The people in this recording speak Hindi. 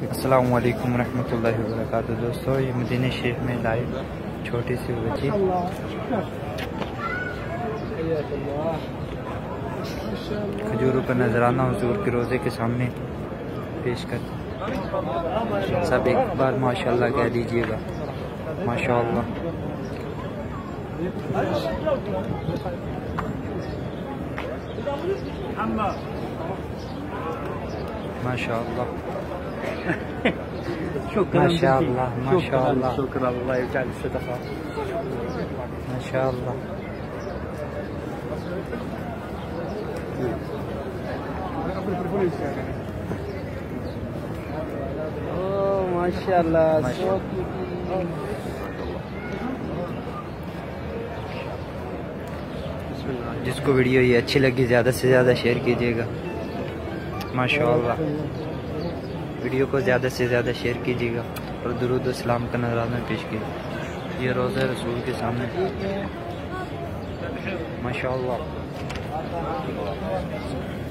अस्सलामु अलैकुम रहमतुल्लाहि व बरकातुहू। दोस्तों, ये मदीना शरीफ में लाइव छोटी सी बच्ची खजूरों का नजराना हुजूर के रोज़े के सामने पेश कर। सब एक बार माशाल्लाह कह दीजिएगा। माशाल्लाह माशाल्लाह माशाल्लाह माशाल्लाह शुक्र अल्लाह يجعل الصدقة माशाल्लाह। ओह माशाल्लाह। जिसको वीडियो ये अच्छी लगी ज़्यादा से ज़्यादा शेयर कीजिएगा। माशाल्लाह, वीडियो को ज़्यादा से ज़्यादा शेयर कीजिएगा और दुरूद व सलाम का नजराना पेश कीजिए। ये रोज़ा रसूल के सामने माशाल्लाह।